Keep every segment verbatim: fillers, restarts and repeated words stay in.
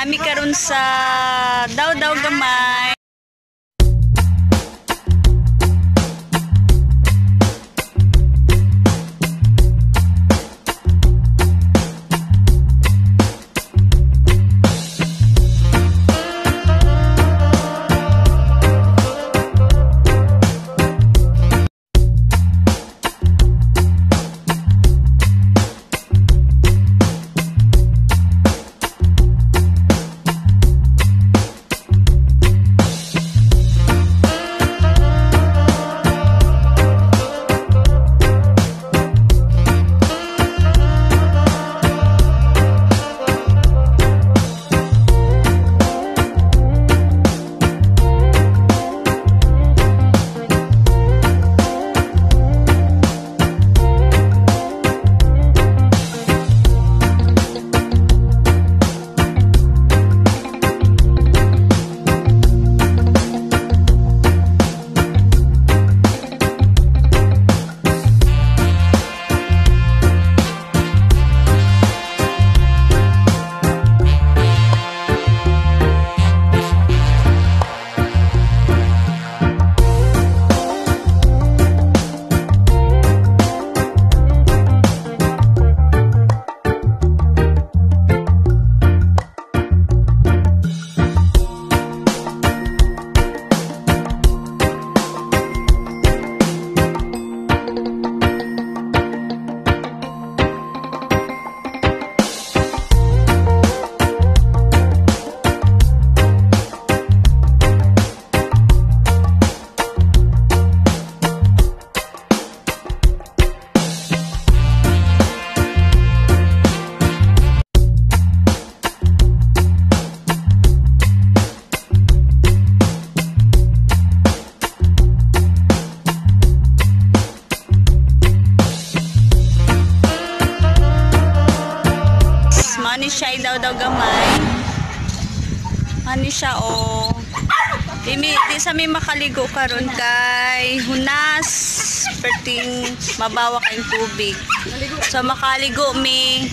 Nami karon sa daw-daw gamay. Mani siya daw daw gamay. Mani siya o. Di, di sa may makaligo karon kay hunas perting mabawa kayong tubig. So makaligo mi.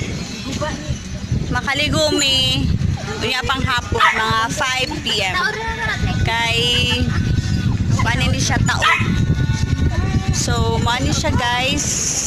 Makaligo mi. Unya pang hapon mga five p m Kay mani ni siya taon. So mani siya guys.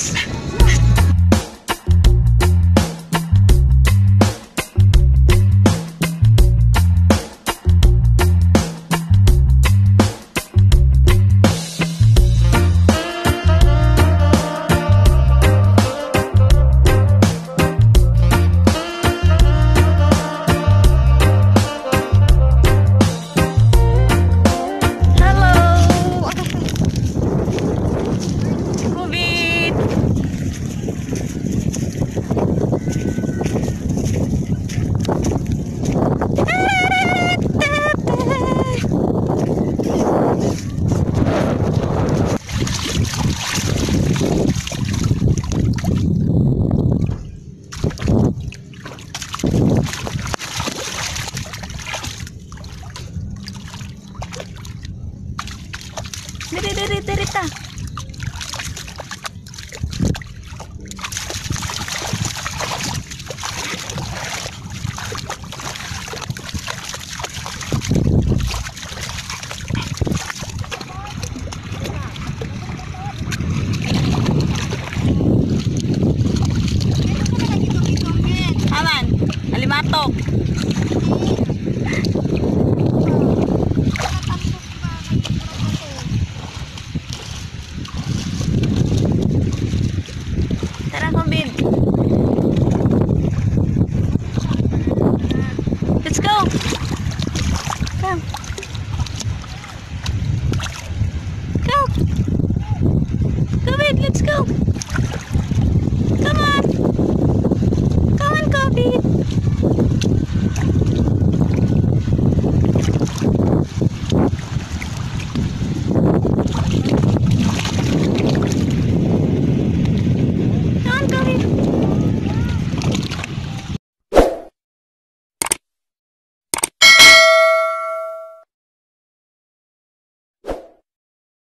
Diri diri diri ta. Aman, alimatok. Let's go. Come. Go. Go, babe. Let's go.